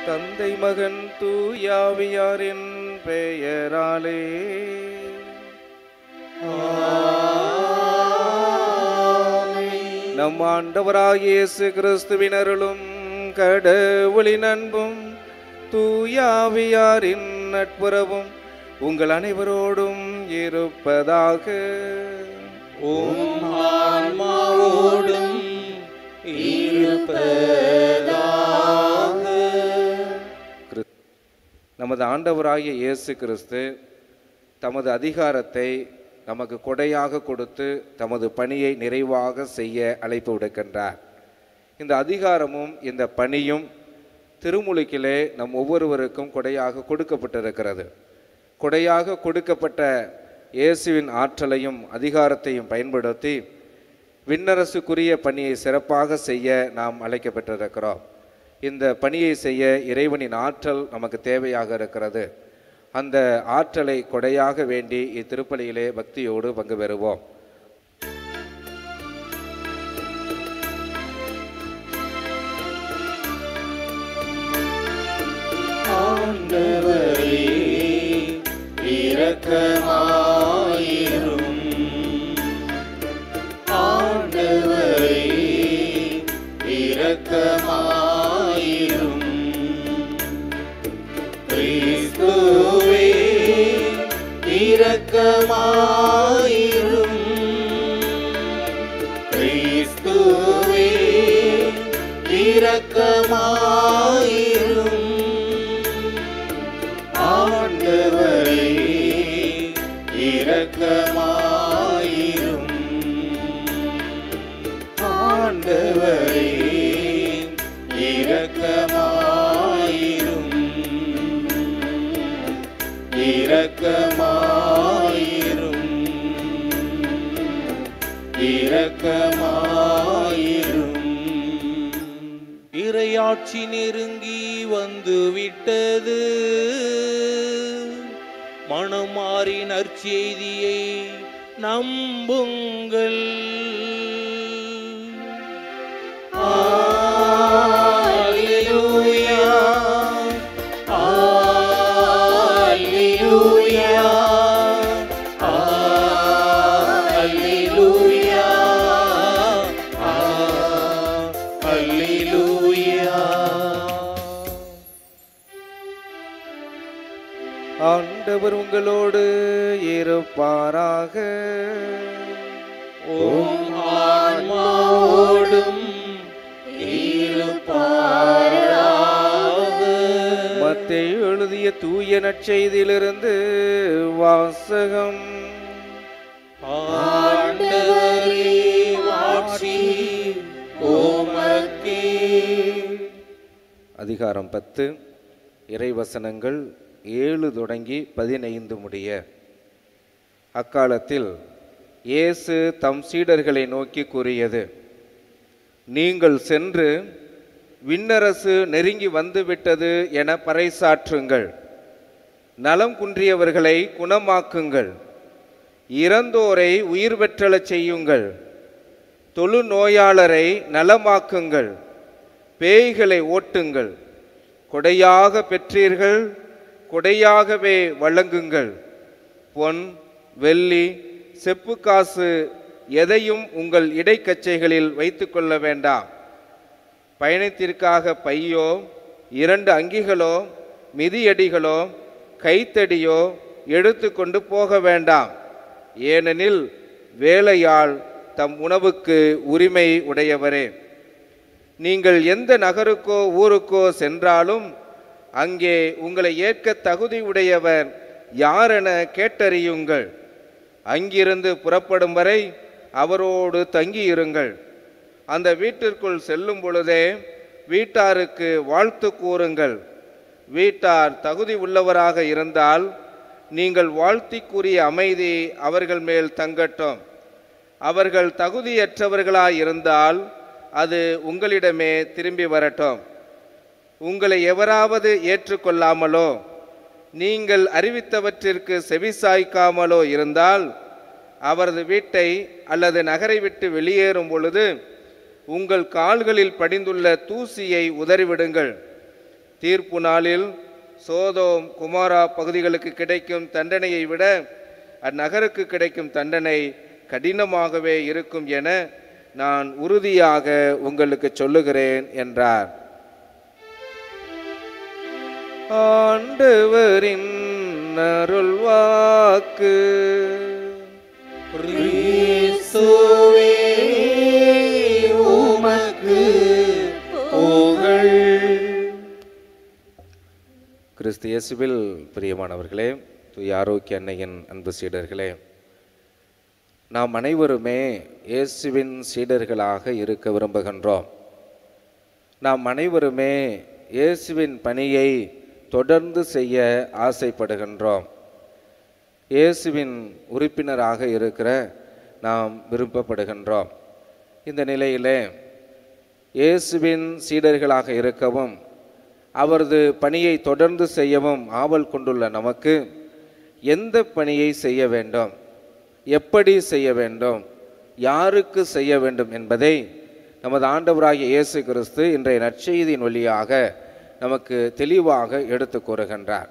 தந்தை மகன் தூயாவியாரின் பெயராலே நம் ஆண்டவராகிய இயேசு கிறிஸ்துவின் அருளும் கடவுளின் அன்பும் தூயாவியாரின் நட்புறவும் உங்கள் அனைவரோடும் இருப்பதாக. ஆன்மாவோடும் இருப்பதாக. நமது ஆண்டவராகிய இயேசு கிறிஸ்து தமது அதிகாரத்தை நமக்கு கொடையாக கொடுத்து தமது பணியை நிறைவாக செய்ய அழைப்பு விடுக்கின்றார். இந்த அதிகாரமும் இந்த பணியும் திருமுழுக்கிலே நம் ஒவ்வொருவருக்கும் கொடையாக கொடுக்கப்பட்டிருக்கிறது. கொடையாக கொடுக்கப்பட்ட இயேசுவின் ஆற்றலையும் அதிகாரத்தையும் பயன்படுத்தி விண்ணரசுக்குரிய பணியை சிறப்பாக செய்ய நாம் அழைக்கப்பட்டிருக்கிறோம். இந்த பணியை செய்ய இறைவனின் ஆற்றல் நமக்கு தேவையாக இருக்கிறது. அந்த ஆற்றலை கொடையாக வேண்டி இத்திருப்பலியிலே பக்தியோடு பங்கு பெறுவோம். ஆண்டவரே இரக்கமாயிரும். ஆண்டவரே இரக்கமாயிரும். கிறிஸ்துவே இரக்கமாயிரும். கிறிஸ்துவே இரக்கமாயிரும். ஆண்டவரே இரக்கமாயிரும். ஆண்டவரே இரக்கமாயிரும். இரக்கமாயிரும். இரக்கமாயிரும். இறையாட்சி நெருங்கி வந்து விட்டது. மனமாறி நற்செய்தியை நம்புங்கள். அல்லேலூயா, அல்லேலூயா, அல்லேலூயா, அல்லேலூயா. ஆண்டவர் உங்களோடு இருப்பாராக. உம் ஆன்மாவோடும் இருப்பாராக. மத்தேயு எழுதிய தூய நற்செய்தியிலிருந்து வாசகம். ஆண்டவரே மாட்சி உமக்கே. அதிகாரம் 10, இறைவசனங்கள் 7 தொடங்கி 15 முடிய. அக்காலத்தில் இயேசு தம் சீடர்களை நோக்கி கூறியது: நீங்கள் சென்று விண்ணரசு நெருங்கி வந்துவிட்டது என பறைசாற்றுங்கள். நலம் குன்றியவர்களை குணமாக்குங்கள். இறந்தோரை உயிர் பெற்றலச் செய்யுங்கள். தொழு நோயாளரை நலமாக்குங்கள். பேய்களை ஓட்டுங்கள். கொடையாக பெற்றீர்கள், கொடையாகவே வழங்குங்கள். பொன், வெள்ளி, செப்பு காசு எதையும் உங்கள் இடைக்கச்சைகளில் வைத்து கொள்ள வேண்டாம். பயணத்திற்காக பையோ, 2 அங்கிகளோ, மிதியடிகளோ, கைத்தடியோ எடுத்து கொண்டு போக வேண்டாம். ஏனெனில் வேலையாள் தம் உணவுக்கு உரிமை உடையவரே. நீங்கள் எந்த நகருக்கோ ஊருக்கோ சென்றாலும் அங்கே உங்களை ஏற்க தகுதி உடையவர் யாரென கேட்டறியுங்கள். அங்கிருந்து புறப்படும் வரை அவரோடு தங்கியிருங்கள். அந்த வீட்டிற்குள் செல்லும் பொழுதே வீட்டாருக்கு வாழ்த்து கூறுங்கள். வீட்டார் தகுதி உள்ளவராக இருந்தால் நீங்கள் வாழ்த்தி கூறிய அமைதி அவர்கள் மேல் தங்கட்டும். அவர்கள் தகுதியற்றவர்களாயிருந்தால் அது உங்களிடமே திரும்பி வரட்டும். உங்களை எவராவது ஏற்றுக்கொள்ளாமலோ நீங்கள் அறிவித்தவற்றிற்கு செவிசாய்க்காமலோ இருந்தால் அவரது வீட்டை அல்லது நகரை விட்டு வெளியேறும் பொழுது உங்கள் கால்களில் படிந்துள்ள தூசியை உதறிவிடுங்கள். தீர்ப்பு நாளில் சோதோம் குமாரா பகுதிகளுக்கு கிடைக்கும் தண்டனையை விட அந்நகருக்கு கிடைக்கும் தண்டனை கடினமாகவே இருக்கும் என நான் உறுதியாக உங்களுக்கு சொல்லுகிறேன் என்றார். ஆண்டவரின் அருள்வாக்கு. கிறிஸ்துவே உமக்கு புகழ். கிறிஸ்து இயேசுவில் பிரியமானவர்களே, தூய ஆரோக்கிய அன்னையின் அன்பு சீடர்களே, நாம் அனைவருமே இயேசுவின் சீடர்களாக இருக்க விரும்புகின்றோம். நாம் அனைவருமே இயேசுவின் பணியை தொடர்ந்து செய்ய ஆசைப்படுகின்றோம். இயேசுவின் உறுப்பினராக இருக்கிற நாம் விருப்பப்படுகின்றோம். இந்த நிலையிலே இயேசுவின் சீடர்களாக இருக்கவும் அவரது பணியை தொடர்ந்து செய்யவும் ஆவல் கொண்டுள்ள நமக்கு எந்த பணியை செய்ய வேண்டும், எப்படி செய்ய வேண்டும், யாருக்கு செய்ய வேண்டும் என்பதை நமது ஆண்டவராகிய இயேசு கிறிஸ்து இன்றைய நற்செய்தியின் வழியாக நமக்கு தெளிவாக எடுத்து கூறுகின்றார்.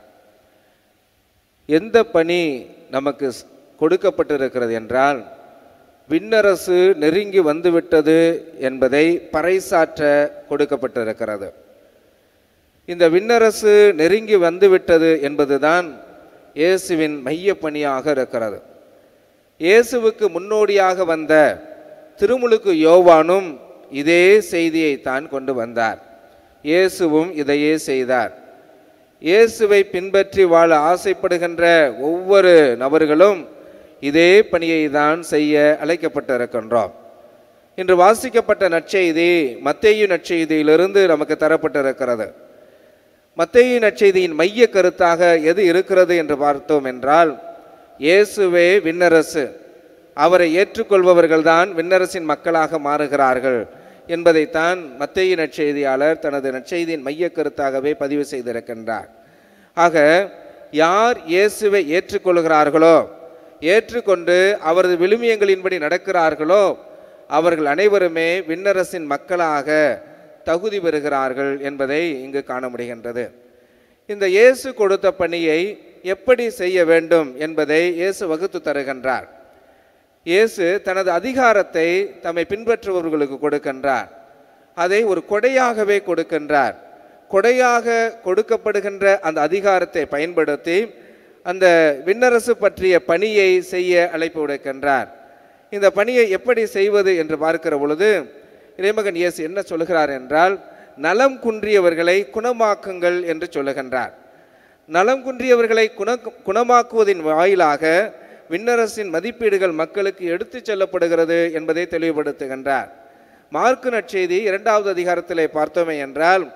எந்த பணி நமக்கு கொடுக்கப்பட்டிருக்கிறது என்றால், விண்ணரசு நெருங்கி வந்துவிட்டது என்பதை பறைசாற்ற கொடுக்கப்பட்டிருக்கிறது. இந்த விண்ணரசு நெருங்கி வந்துவிட்டது என்பதுதான் இயேசுவின் மைய பணியாக இருக்கிறது. இயேசுவுக்கு முன்னோடியாக வந்த திருமுழுக்கு யோவானும் இதே செய்தியை தான் கொண்டு வந்தார். இயேசுவும் இதையே செய்தார். இயேசுவை பின்பற்றி வாழ ஆசைப்படுகின்ற ஒவ்வொரு நபர்களும் இதே பணியை தான் செய்ய அழைக்கப்பட்டிருக்கின்றோம். இன்று வாசிக்கப்பட்ட நற்செய்தி மத்தேயு நற்செய்தியிலிருந்து நமக்கு தரப்பட்டிருக்கிறது. மத்தேயு நற்செய்தியின் மைய கருத்தாக எது இருக்கிறது என்று பார்த்தோம் என்றால், இயேசுவே விண்ணரசு, அவரை ஏற்றுக்கொள்பவர்கள்தான் விண்ணரசின் மக்களாக மாறுகிறார்கள் என்பதைத்தான் மத்தேயு நற்செய்தியாளர் தனது நற்செய்தியின் மைய கருத்தாகவே பதிவு செய்திருக்கின்றார். ஆக யார் இயேசுவை ஏற்றுக்கொள்கிறார்களோ, ஏற்றுக்கொண்டு அவரது விழுமியங்களின்படி நடக்கிறார்களோ, அவர்கள் அனைவருமே விண்ணரசின் மக்களாக தகுதி பெறுகிறார்கள் என்பதை இங்கு காண முடிகின்றது. இந்த இயேசு கொடுத்த பணியை எப்படி செய்ய வேண்டும் என்பதை இயேசு வகுத்து தருகின்றார். இயேசு தனது அதிகாரத்தை தம்மை பின்பற்றுபவர்களுக்கு கொடுக்கின்றார். அதை ஒரு கொடையாகவே கொடுக்கின்றார். கொடையாக கொடுக்கப்படுகின்ற அந்த அதிகாரத்தை பயன்படுத்தி அந்த விண்ணரசு பற்றிய பணியை செய்ய அழைப்பு விடுக்கின்றார். இந்த பணியை எப்படி செய்வது என்று பார்க்கிற பொழுது இறைமகன் இயேசு என்ன சொல்லுகிறார் என்றால், நலம் குன்றியவர்களை குணமாக்குங்கள் என்று சொல்லுகின்றார். நலம் குன்றியவர்களை குணமாக்குவதின் வாயிலாக விண்ணரசின் மதிப்பீடுகள் மக்களுக்கு எடுத்து செல்லப்படுகிறது என்பதை தெளிவுபடுத்துகின்றார். மார்க்கு நற்செய்தி 2வது அதிகாரத்திலே பார்த்தோமே என்றால்,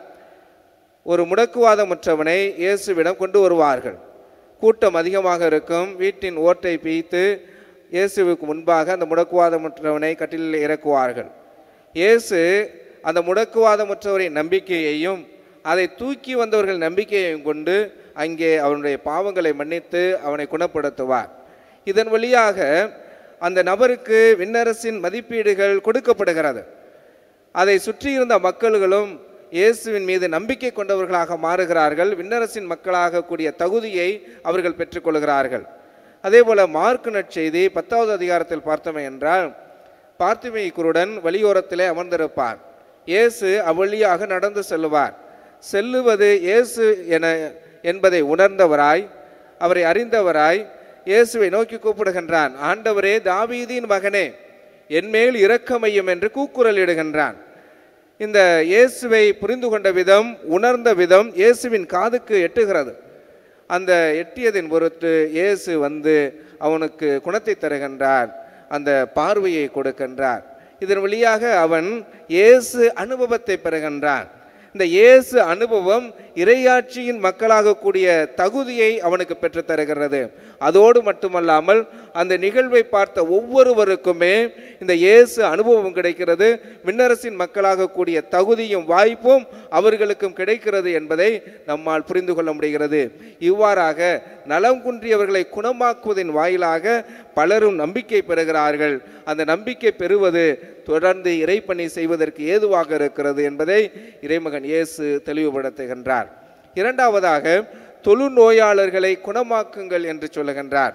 ஒரு முடக்குவாதமுற்றவனை இயேசுவிடம் கொண்டு வருவார்கள். கூட்டம் அதிகமாக இருக்கும். வீட்டின் ஓட்டை பீய்த்து இயேசுவுக்கு முன்பாக அந்த முடக்குவாதமுற்றவனை கட்டிலில் இறக்குவார்கள். இயேசு அந்த முடக்குவாதமுற்றவரின் நம்பிக்கையையும் அதை தூக்கி வந்தவர்கள் நம்பிக்கையையும் கொண்டு அங்கே அவனுடைய பாவங்களை மன்னித்து அவனை குணப்படுத்துவார். இதன் வழியாக அந்த நபருக்கு விண்ணரசின் மதிப்பீடுகள் கொடுக்கப்படுகிறது. அதை சுற்றியிருந்த மக்கள்களும் இயேசுவின் மீது நம்பிக்கை கொண்டவர்களாக மாறுகிறார்கள். விண்ணரசின் மக்களாக கூடிய தகுதியை அவர்கள் பெற்றுக்கொள்கிறார்கள். அதே போல மார்க்கு நற்செய்தி 10வது அதிகாரத்தில் பார்த்தோமே என்றால், பார்த்திமேயு குருடன் வழியோரத்திலே அமர்ந்திருப்பார். இயேசு அவ்வழியாக நடந்து செல்லுவார். செல்லுவது இயேசு என்பதை உணர்ந்தவராய், அவரை அறிந்தவராய் இயேசுவை நோக்கி கூப்பிடுகின்றான். ஆண்டவரே, தாவீதின் மகனே, என்மேல் இரக்கமையும் என்று கூக்குரல் இடுகின்றான். இந்த இயேசுவை புரிந்து கொண்ட விதம், உணர்ந்த விதம் இயேசுவின் காதுக்கு எட்டுகிறது. அந்த எட்டியதின் பொருட்டு இயேசு வந்து அவனுக்கு குணத்தை தருகின்றார், அந்த பார்வையை கொடுக்கின்றார். இதன் வழியாக அவன் இயேசு அனுபவத்தை பெறுகின்றான். இந்த இயேசு அனுபவம் இறையாட்சியின் மக்களாக கூடிய தகுதியை அவனுக்கு பெற்றுத் தருகிறது. அதோடு மட்டுமல்லாமல் அந்த நிகழ்வை பார்த்த ஒவ்வொருவருக்குமே இந்த இயேசு அனுபவம் கிடைக்கிறது. விண்ணரசின் மக்களாக கூடிய தகுதியும் வாய்ப்பும் அவர்களுக்கும் கிடைக்கிறது என்பதை நம்மால் புரிந்து கொள்ள முடிகிறது. இவ்வாறாக நலம் குன்றியவர்களை குணமாக்குவதின் வாயிலாக பலரும் நம்பிக்கை பெறுகிறார்கள். அந்த நம்பிக்கை பெறுவது தொடர்ந்து இறைப்பணி செய்வதற்கு ஏதுவாக இருக்கிறது என்பதை இறைமகன் இயேசு தெளிவுபடுத்துகின்றார். இரண்டாவதாக தொழுநோயாளர்களை குணமாக்குங்கள் என்று சொல்லுகின்றார்.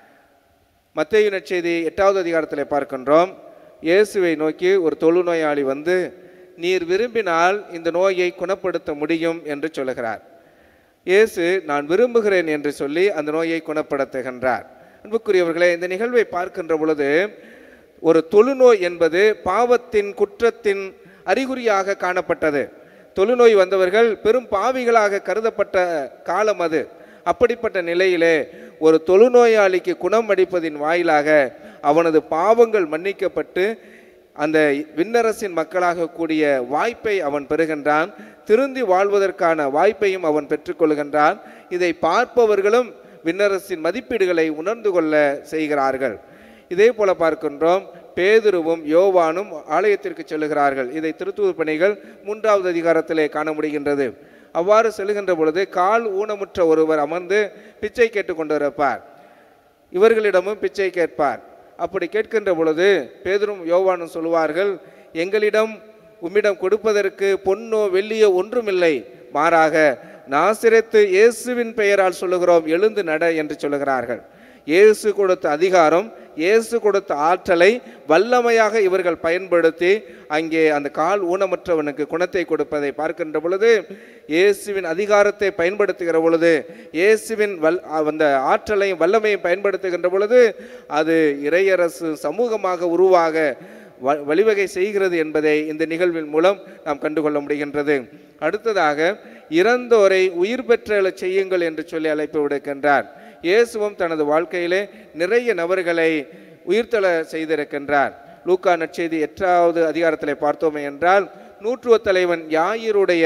மத்தேயு நற்செய்தி 8வது அதிகாரத்தில் பார்க்கின்றோம். இயேசுவை நோக்கி ஒரு தொழுநோயாளி வந்து, நீர் விரும்பினால் இந்த நோயை குணப்படுத்த முடியும் என்று சொல்லுகிறார். இயேசு நான் விரும்புகிறேன் என்று சொல்லி அந்த நோயை குணப்படுத்துகின்றார். அன்புக்குரியவர்களே, இந்த நிகழ்வை பார்க்கின்ற பொழுது ஒரு தொழுநோய் என்பது பாவத்தின் குற்றத்தின் அறிகுறியாக காணப்பட்டது. தொழுநோய் வந்தவர்கள் பெரும் பாவிகளாக கருதப்பட்ட காலம் அது. அப்படிப்பட்ட நிலையிலே ஒரு தொழுநோயாளிக்கு குணம் அளிப்பதின் வாயிலாக அவனது பாவங்கள் மன்னிக்கப்பட்டு அந்த விண்ணரசின் மக்களாக கூடிய வாய்ப்பை அவன் பெறுகின்றான். திருந்தி வாழ்வதற்கான வாய்ப்பையும் அவன் பெற்றுக்கொள்கின்றான். இதை பார்ப்பவர்களும் விண்ணரசின் மதிப்பீடுகளை உணர்ந்து கொள்ள செய்கிறார்கள். இதே போல பார்க்கின்றோம், பேதுருவும் யோவானும் ஆலயத்திற்கு செல்லுகிறார்கள். இதை திருத்தூதர் பணிகள் 3வது அதிகாரத்திலே காண முடிகின்றது. அவ்வாறு செல்லுகின்ற பொழுது கால் ஊனமுற்ற ஒருவர் அமர்ந்து பிச்சை கேட்டுக்கொண்டிருப்பார். இவர்களிடமும் பிச்சை கேட்பார். அப்படி கேட்கின்ற பொழுது பேதுரும் யோவானும் சொல்லுவார்கள், எங்களிடம் உம்மிடம் கொடுப்பதற்கு பொன்னோ வெள்ளியோ ஒன்றுமில்லை, மாறாக நாசிரேத்து இயேசுவின் பெயரால் சொல்லுகிறோம், எழுந்து நட என்று சொல்லுகிறார்கள். இயேசு கொடுத்த அதிகாரம், இயேசு கொடுத்த ஆற்றலை வல்லமையாக இவர்கள் பயன்படுத்தி அங்கே அந்த கால் ஊனமற்றவனுக்கு குணத்தை கொடுப்பதை பார்க்கின்ற பொழுது, இயேசுவின் அதிகாரத்தை பயன்படுத்துகிற பொழுது, இயேசுவின் அந்த ஆற்றலையும் வல்லமையும் பயன்படுத்துகின்ற பொழுது அது இறையரசு சமூகமாக உருவாக வழிவகை செய்கிறது என்பதை இந்த நிகழ்வின் மூலம் நாம் கண்டுகொள்ள முடிகின்றது. அடுத்ததாக இறந்தோரை உயிர் பெற்றெழச் செய்யுங்கள் என்று சொல்லி அழைப்பு விடுக்கின்றார். இயேசுவும் தனது வாழ்க்கையிலே நிறைய நபர்களை உயிர்த்தெழ செய்திருக்கின்றார். லூக்கா நற்செய்தி 8வது அதிகாரத்தில் பார்த்தோமே என்றால், நூற்றுவ தலைவன் யாயிருடைய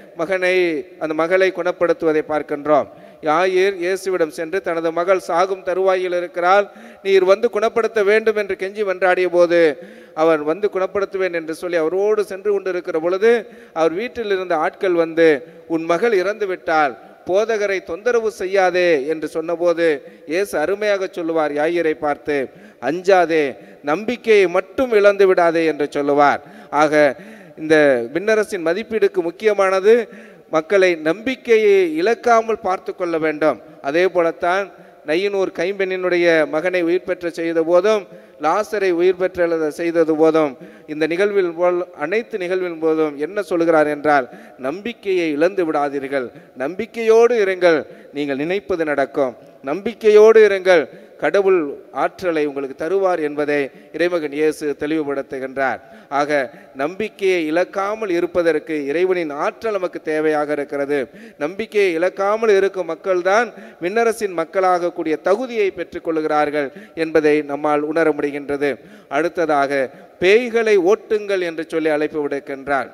அந்த மகளை குணப்படுத்துவதை பார்க்கின்றோம். யாயிர் இயேசுவிடம் சென்று தனது மகள் சாகும் தருவாயில் இருக்கிறாள், நீர் வந்து குணப்படுத்த வேண்டும் என்று கெஞ்சி வென்றாடிய போது அவர் வந்து குணப்படுத்துவேன் என்று சொல்லி அவரோடு சென்று கொண்டிருக்கிற பொழுது அவர் வீட்டில் இருந்த ஆட்கள் வந்து, உன் மகள் இறந்து விட்டால் போதகரை தொந்தரவு செய்யாதே என்று சொன்னபோது இயேசு அருமையாக சொல்லுவார், யாயிரை பார்த்து, அஞ்சாதே, நம்பிக்கையை மட்டும் இழந்து விடாதே என்று சொல்லுவார். ஆக இந்த விண்ணரசின் மதிப்பீடுக்கு முக்கியமானது மக்களை நம்பிக்கையை இழக்காமல் பார்த்து கொள்ள வேண்டும். அதே போலத்தான் நையனூர் கைம்பெண்ணினுடைய மகனை உயிர் பெற்ற செய்த போதும், லாசரை உயிர் பெற்ற செய்தது போதும், இந்த நிகழ்வில் போல் அனைத்து நிகழ்வின் போதும் என்ன சொல்கிறார் என்றால், நம்பிக்கையை இழந்து விடாதீர்கள், நம்பிக்கையோடு இருங்கள், நீங்கள் நினைப்பது நடக்கும், நம்பிக்கையோடு இருங்கள், கடவுள் ஆற்றலை உங்களுக்கு தருவார் என்பதை இறைமகன் இயேசு தெளிவுபடுத்துகின்றார். ஆக நம்பிக்கையை இழக்காமல் இருப்பதற்கு இறைவனின் ஆற்றல் நமக்கு தேவையாக இருக்கிறது. நம்பிக்கையை இழக்காமல் இருக்கும் மக்கள்தான் விண்ணரசின் மக்களாக கூடிய தகுதியை பெற்றுக்கொள்கிறார்கள் என்பதை நம்மால் உணர முடிகின்றது. அடுத்ததாக பேய்களை ஓட்டுங்கள் என்று சொல்லி அழைப்பு விடுக்கின்றார்.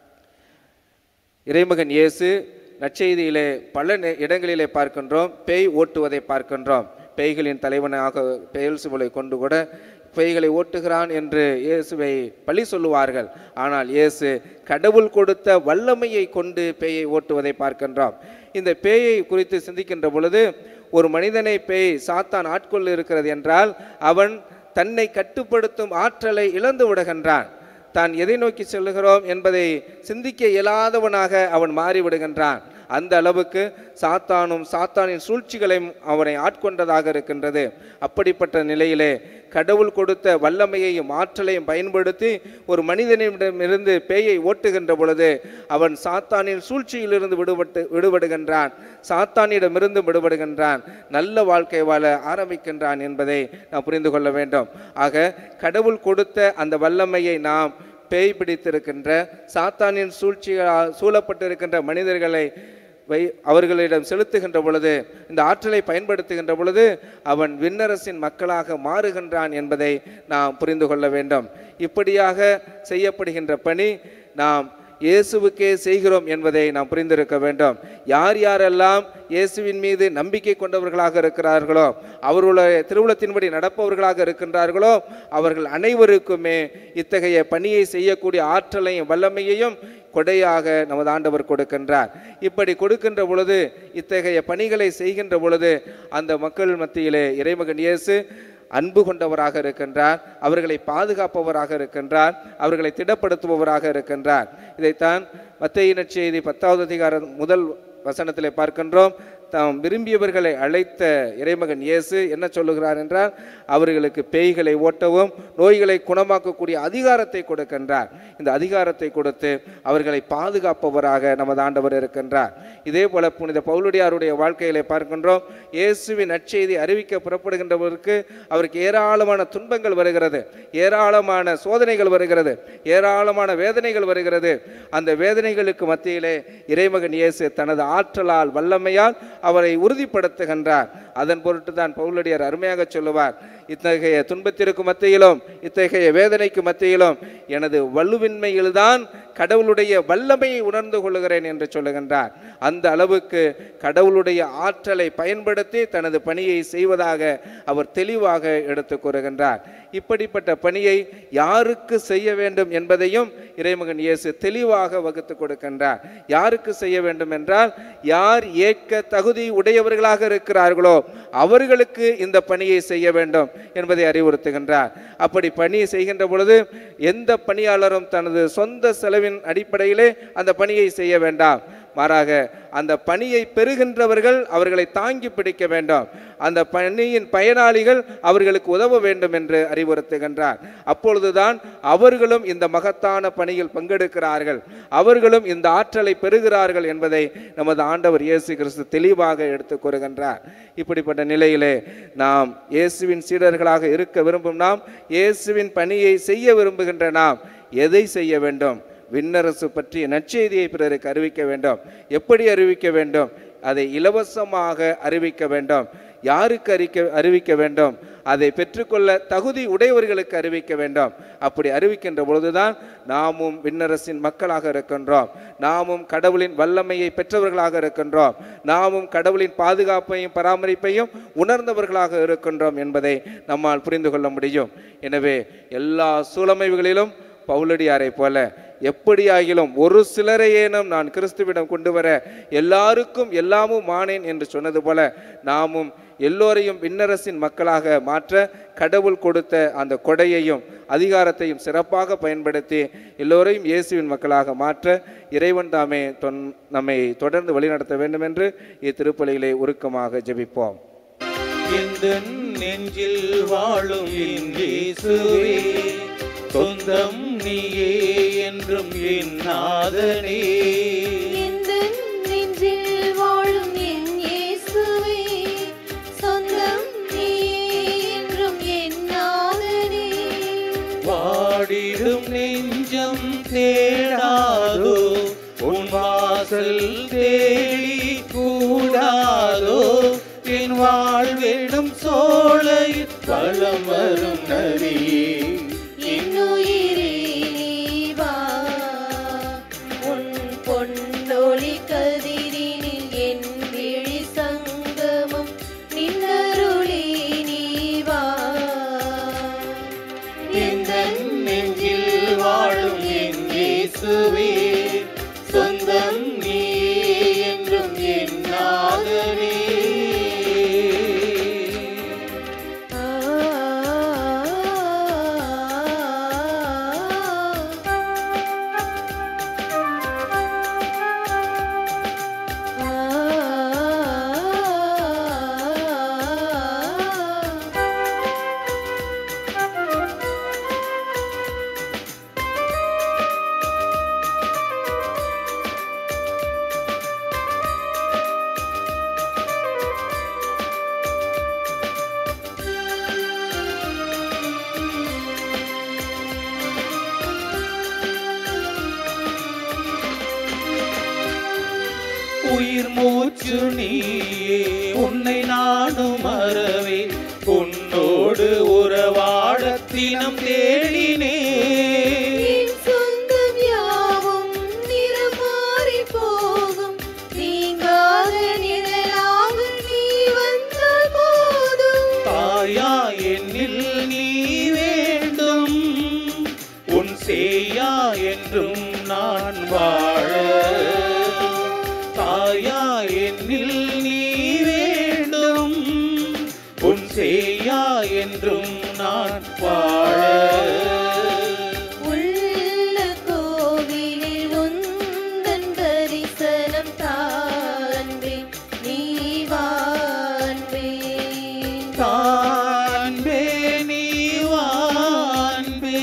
இறைமகன் இயேசு நற்செய்தியிலே பல இடங்களிலே பார்க்கின்றோம், பேய் ஓட்டுவதை பார்க்கின்றோம். பேய்களின் தலைவனாக பெயல்செபூலை கொண்டு கூட பேய்களை ஓட்டுகிறான் என்று இயேசுவை பழி சொல்லுவார்கள். ஆனால் இயேசு கடவுள் கொடுத்த வல்லமையை கொண்டு பேயை ஓட்டுவதை பார்க்கின்றோம். இந்த பேயை குறித்து சிந்திக்கின்ற பொழுது, ஒரு மனிதனை பேய் சாத்தான் ஆட்கொள்ள இருக்கிறது என்றால் அவன் தன்னை கட்டுப்படுத்தும் ஆற்றலை இழந்து விடுகின்றான். தான் எதை நோக்கி செல்லுகிறோம் என்பதை சிந்திக்க இயலாதவனாக அவன் மாறிவிடுகின்றான். அந்த அளவுக்கு சாத்தானும் சாத்தானின் சூழ்ச்சிகளையும் அவனை ஆட்கொண்டதாக இருக்கின்றது. அப்படிப்பட்ட நிலையிலே கடவுள் கொடுத்த வல்லமையையும் ஆற்றலையும் பயன்படுத்தி ஒரு மனிதனிடமிருந்து பேயை ஓட்டுகின்ற பொழுது அவன் சாத்தானின் சூழ்ச்சியிலிருந்து விடுபடுகின்றான், சாத்தானிடமிருந்து விடுபடுகின்றான், நல்ல வாழ்க்கை வாழ ஆரம்பிக்கின்றான் என்பதை நாம் புரிந்து கொள்ள வேண்டும். ஆக கடவுள் கொடுத்த அந்த வல்லமையை நாம் பேய் பிடித்திருக்கின்ற சாத்தானின் சூழ்ச்சியால் சூழப்பட்டிருக்கின்ற மனிதர்களை அவர்களிடம் செலுத்துகின்ற பொழுது, இந்த ஆற்றலை பயன்படுத்துகின்ற பொழுது அவன் விண்ணரசின் மக்களாக மாறுகின்றான் என்பதை நாம் புரிந்து கொள்ள வேண்டும். இப்படியாக செய்யப்படுகின்ற பணி நாம் இயேசுவுக்கே செய்கிறோம் என்பதை நாம் புரிந்திருக்க வேண்டும். யார் யாரெல்லாம் இயேசுவின் மீது நம்பிக்கை கொண்டவர்களாக இருக்கிறார்களோ, அவர்களுடைய திருவுளத்தின்படி நடப்பவர்களாக இருக்கின்றார்களோ, அவர்கள் அனைவருக்குமே இத்தகைய பணியை செய்யக்கூடிய ஆற்றலையும் வல்லமையையும் கொடையாக நமது ஆண்டவர் கொடுக்கின்றார். இப்படி கொடுக்கின்ற பொழுது, இத்தகைய பணிகளை செய்கின்ற பொழுது அந்த மக்கள் மத்தியிலே இறைமகன் இயேசு அன்பு கொண்டவராக இருக்கின்றார், அவர்களை பாதுகாப்பவராக இருக்கின்றார், அவர்களை திடப்படுத்துபவராக இருக்கின்றார். இதைத்தான் மத்தேயு நற்செய்தி 10வது அதிகாரம் முதல் வசனத்திலே பார்க்கின்றோம். தாம் விரும்பியவர்களை அழைத்த இறைமகன் இயேசு என்ன சொல்லுகிறார் என்றால், அவர்களுக்கு பேய்களை ஓட்டவும் நோய்களை குணமாக்கக்கூடிய அதிகாரத்தை கொடுக்கின்றார். இந்த அதிகாரத்தை கொடுத்து அவர்களை பாதுகாப்பவராக நமது ஆண்டவர் இருக்கின்றார். இதே போல புனித பவுலடியாருடைய வாழ்க்கையிலே பார்க்கின்றோம். இயேசுவின் நற்செய்தி அறிவிக்க புறப்படுகின்றவருக்கு அவருக்கு ஏராளமான துன்பங்கள் வருகிறது, ஏராளமான சோதனைகள் வருகிறது, ஏராளமான வேதனைகள் வருகிறது. அந்த வேதனைகளுக்கு மத்தியிலே இறைமகன் இயேசு தனது ஆற்றலால் வல்லமையால் அவரை உறுதிப்படுத்துகின்றார். அதன் பொருட்டு தான் பவுலடியார் அருமையாக சொல்லுவார், இத்தகைய துன்பத்திற்கு மத்தியிலும் இத்தகைய வேதனைக்கு மத்தியிலும் எனது வலுவின்மையில்தான் கடவுளுடைய வல்லமையை உணர்ந்து கொள்கிறேன் என்று சொல்லுகின்றார். அந்த அளவுக்கு கடவுளுடைய ஆற்றலை பயன்படுத்தி தனது பணியை செய்வதாக அவர் தெளிவாக எடுத்து கூறுகின்றார். இப்படிப்பட்ட பணியை யாருக்கு செய்ய வேண்டும் என்பதையும் இறைமகன் இயேசு தெளிவாக வகுத்து கொடுக்கின்றார். யாருக்கு செய்ய வேண்டும் என்றால், யார் ஏற்க தகுதி உடையவர்களாக இருக்கிறார்களோ அவர்களுக்கு இந்த பணியை செய்ய வேண்டும் என்பதை அறிவுறுத்துகின்றார். அப்படி பணியை செய்கின்ற பொழுது எந்த பணியாளரும் தனது சொந்த செலவின் அடிப்படையிலே அந்த பணியை செய்ய வேண்டாம். மாறாக அந்த பணியை பெறுகின்றவர்கள் அவர்களை தாங்கி பிடிக்க வேண்டும். அந்த பணியின் பயனாளிகள் அவர்களுக்கு உதவ வேண்டும் என்று அறிவுறுத்துகின்றார். அப்பொழுதுதான் அவர்களும் இந்த மகத்தான பணியில் பங்கெடுக்கிறார்கள், அவர்களும் இந்த ஆற்றலை பெறுகிறார்கள் என்பதை நமது ஆண்டவர் இயேசு கிறிஸ்து தெளிவாக எடுத்து கூறுகின்றார். இப்படிப்பட்ட நிலையிலே நாம் இயேசுவின் சீடர்களாக இருக்க விரும்பும் நாம், இயேசுவின் பணியை செய்ய விரும்புகின்ற நாம் எதை செய்ய வேண்டும்? விண்ணரசு பற்றிய நற்செய்தியை பிறருக்கு அறிவிக்க வேண்டும். எப்படி அறிவிக்க வேண்டும்? அதை இலவசமாக அறிவிக்க வேண்டும். யாருக்கு அறிவிக்க வேண்டும்? அதை பெற்றுக்கொள்ள தகுதி உடையவர்களுக்கு அறிவிக்க வேண்டும். அப்படி அறிவிக்கின்ற பொழுதுதான் நாமும் விண்ணரசின் மக்களாக இருக்கின்றோம், நாமும் கடவுளின் வல்லமையை பெற்றவர்களாக இருக்கின்றோம், நாமும் கடவுளின் பாதுகாப்பையும் பராமரிப்பையும் உணர்ந்தவர்களாக இருக்கின்றோம் என்பதை நம்மால் புரிந்து கொள்ள முடியும். எனவே எல்லா சூழமைவுகளிலும் பவுலடியாரை போல எப்படியாகிலும் ஒரு சிலரையேனும் நான் கிறிஸ்துவிடம் கொண்டு வர எல்லாருக்கும் எல்லாமும் ஆனேன் என்று சொன்னது போல நாமும் எல்லோரையும் விண்ணரசின் மக்களாக மாற்ற கடவுள் கொடுத்த அந்த கொடையையும் அதிகாரத்தையும் சிறப்பாக பயன்படுத்தி எல்லோரையும் இயேசுவின் மக்களாக மாற்ற இறைவன் தாமே நம்மை தொடர்ந்து வழிநடத்த வேண்டும் என்று இத்திருப்பலியிலே உருக்கமாக ஜெபிப்போம். நெஞ்சில் வாழும் இயேசுவே, சொந்தம் நீயே என்றும் என் நாதனே. நெஞ்சில் வாழும் என் இயேசுவே, சொந்தம் நீயே என்றும் என் நாதனே. வாடிடும் நெஞ்சம் தேடாதோ, உன் வாசல் தேடி கூடாதோ, என் வாழ்விடும் சோலையில் வலம் வரும் நதியே. இன்னுயிரே நீ வா, உன் பொன்னொளி கதிரினில் என் விழி சங்கமம் நின்னருளி நீ வா. எந்தன் நெஞ்சில் வாழும் என் இயேசுவே, சொந்தம் நீயே என்றும் என் நாதனே. உயிர் மூச்சு நீயே, உன்னை நானும் மறவே, உன்னோடு உறவாட தினம் தேடினே. சொந்தம் யாவும் நிறம் மாறி போகும், நீங்காத நிழலாக நீ வந்தால் போதும். தாயா என்னில் நீ வேண்டும், உன் சேயா என்றும் நான் வாழ. தாயா என்னில் நீ வேண்டும், உன் சேயா என்றும் நான் வாழ. உள்ள கோவிலில் உந்தன் தரிசனம் தான் காண்பே நீ வான்பே.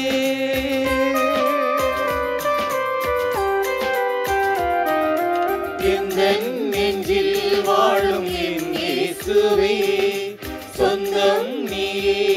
எந்தன் நெஞ்சில் வாழும் என் இயேசுவே, சொந்தம் நீயே